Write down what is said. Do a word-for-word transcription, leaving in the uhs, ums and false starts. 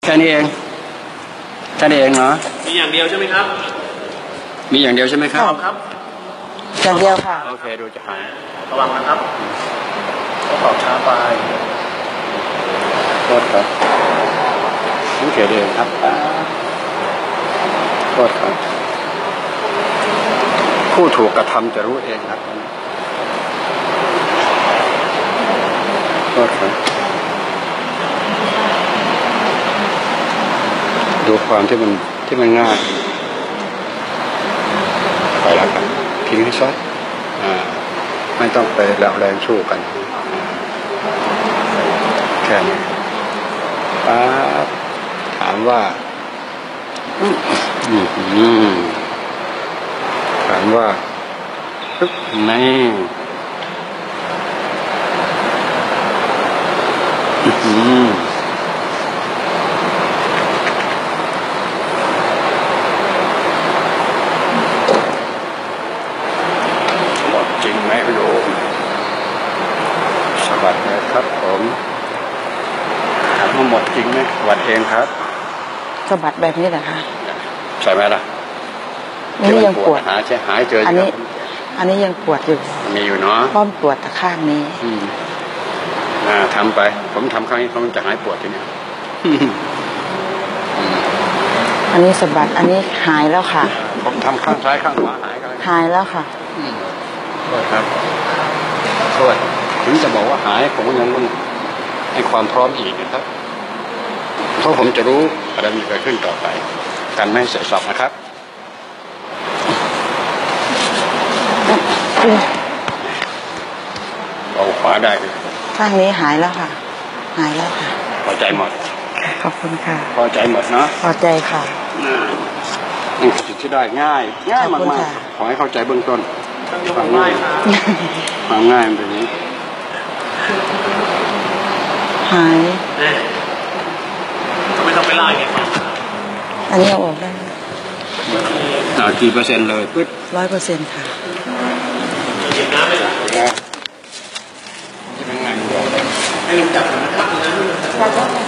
ค่นี้เองแค่นี้เองเนาะมีอย่างเดียวใช่ไหมครับมีอย่างเดียวใช่ไหมครับครับอย่างเดียวค่ะโอเคดูจะหายระวังนะครับเขาตอบช้าไปโทษครับนี่เขียนเองครับโทษครับผู้ถูกกระทำจะรู้เองครับโทษครับดูความที่มันที่มันง่ายไปแล้วครับทิ้งให้ซะไม่ต้องไปแรงแรงสู้กันแค่นี้ป๊าบถามว่าถามว่าปึ๊บไม่หมดจริงไหมโยมสวัสดีครับผมถามว่าหมดจริงไหมสวัสดีเองครับสะบัดแบบนี้แหละค่ะใช่ไหมล่ะนี่ยังปวดหาใช่หายเจออันนี้อันนี้ยังปวดอยู่มีอยู่เนาะป้อมปวดแต่ข้างนี้อ่าทำไปผมทำข้างนี้เขาจะหายปวดทีนี้อันนี้สะบัดอันนี้หายแล้วค่ะผมทำข้างซ้ายข้างขวาหายกันหายแล้วค่ะโทษครับโทษถึงจะบอกว่าหายผมก็ยังต้องให้ความพร้อมอีกนะครับเพราะผมจะรู้อะไรมันเกิดขึ้นต่อไปการไม่เสียสอบนะครับเอาขวาได้ข้างนี้หายแล้วค่ะหายแล้วค่ะพอใจหมดขอบคุณค่ะพอใจหมดเนาะพอใจค่ะนี่คือสิ่งที่ได้ง่ายง่ายมากๆขอให้เข้าใจเบื้องต้นความง่ายความง่ายมันเป็นอย่างนี้หายไม่ต้องไปไล่ไงครับอันนี้เอาออกได้อ่ากี่เปอร์เซ็นต์เลยปึ๊ดร้อยเปอร์เซ็นต์ค่ะเก็บน้ำไหมล่ะจะเป็นไงให้ลุงจับนะครับ